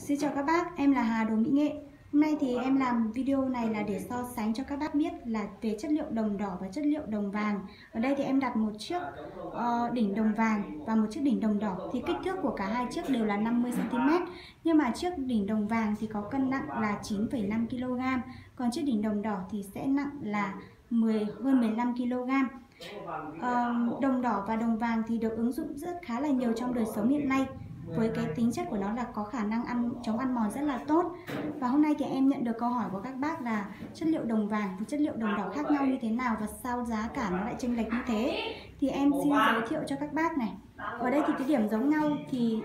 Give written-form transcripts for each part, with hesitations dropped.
Xin chào các bác, em là Hà Đồ Mỹ Nghệ. Hôm nay thì em làm video này là để so sánh cho các bác biết là về chất liệu đồng đỏ và chất liệu đồng vàng. Ở đây thì em đặt một chiếc đỉnh đồng vàng và một chiếc đỉnh đồng đỏ. Thì kích thước của cả hai chiếc đều là 50 cm. Nhưng mà chiếc đỉnh đồng vàng thì có cân nặng là 9,5 kg. Còn chiếc đỉnh đồng đỏ thì sẽ nặng là hơn 15 kg. Đồng đỏ và đồng vàng thì được ứng dụng khá là nhiều trong đời sống hiện nay, với cái tính chất của nó là có khả năng chống ăn mòn rất là tốt. Và hôm nay thì em nhận được câu hỏi của các bác là chất liệu đồng vàng và chất liệu đồng đỏ khác nhau như thế nào và sao giá cả nó lại chênh lệch như thế. Thì em xin giới thiệu cho các bác này. Ở đây thì cái điểm giống nhau thì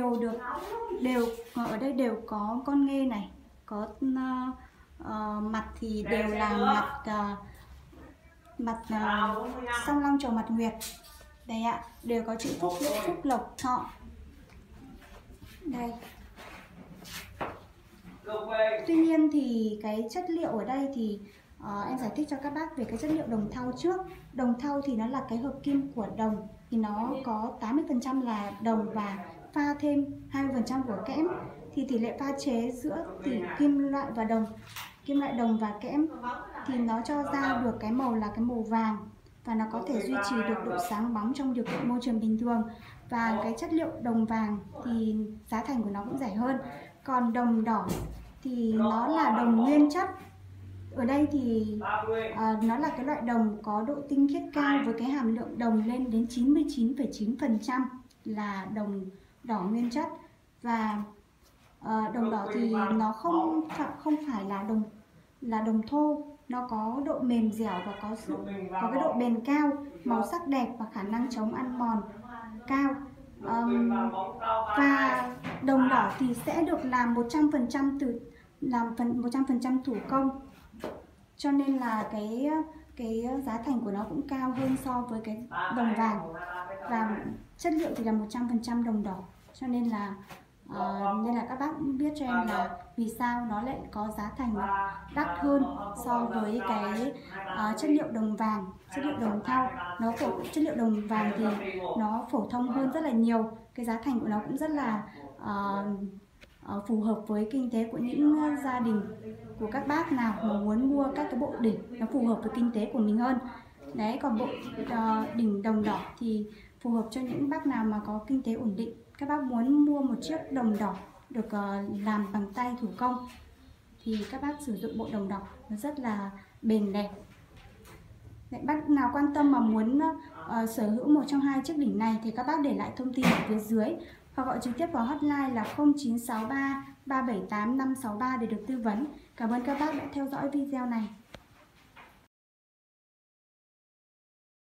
ở đây đều có con nghê này, có mặt thì đều là mặt song long chầu mặt nguyệt. Đây ạ, đều có chữ phúc lộc thọ. Đây. Tuy nhiên thì cái chất liệu ở đây thì em giải thích cho các bác về cái chất liệu đồng thau trước. Đồng thau thì nó là cái hợp kim của đồng, thì nó có 80% là đồng và pha thêm 20% của kẽm. Thì tỷ lệ pha chế giữa kim loại đồng và kẽm thì nó cho ra được cái màu là cái màu vàng, và nó có thể duy trì được độ sáng bóng trong điều kiện môi trường bình thường. Và cái chất liệu đồng vàng thì giá thành của nó cũng rẻ hơn. Còn đồng đỏ thì nó là đồng nguyên chất. Ở đây thì nó là cái loại đồng có độ tinh khiết cao, với cái hàm lượng đồng lên đến 99,9% là đồng đỏ nguyên chất. Và đồng đỏ thì nó không phải là đồng thô, nó có độ mềm dẻo và có cái độ bền cao, màu sắc đẹp và khả năng chống ăn mòn cao. Và đồng đỏ thì sẽ được làm 100% thủ công, cho nên là cái giá thành của nó cũng cao hơn so với cái đồng vàng. Và chất liệu thì là 100% đồng đỏ, cho nên là các bác biết cho em là vì sao nó lại có giá thành đắt hơn so với cái chất liệu đồng vàng, chất liệu đồng thau. Chất liệu đồng vàng thì nó phổ thông hơn rất là nhiều, cái giá thành của nó cũng rất là phù hợp với kinh tế của những gia đình của các bác nào mà muốn mua các cái bộ đỉnh nó phù hợp với kinh tế của mình hơn. Đấy, còn bộ đỉnh đồng đỏ thì phù hợp cho những bác nào mà có kinh tế ổn định. Các bác muốn mua một chiếc đồng đỏ được làm bằng tay thủ công thì các bác sử dụng bộ đồng đỏ, nó rất là bền đẹp. Đấy, bác nào quan tâm mà muốn sở hữu một trong hai chiếc đỉnh này thì các bác để lại thông tin ở phía dưới, hoặc gọi trực tiếp vào hotline là 0963 378 563 để được tư vấn. Cảm ơn các bác đã theo dõi video này.